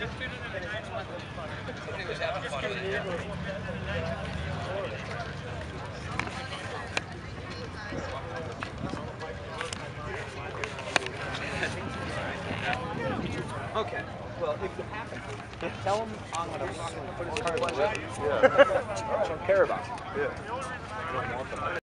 Somebody was having fun with it. Okay. Well, if you happen to, tell him I'm going to fucking put his car in the way. Yeah. I don't care about it. Yeah. I don't want them.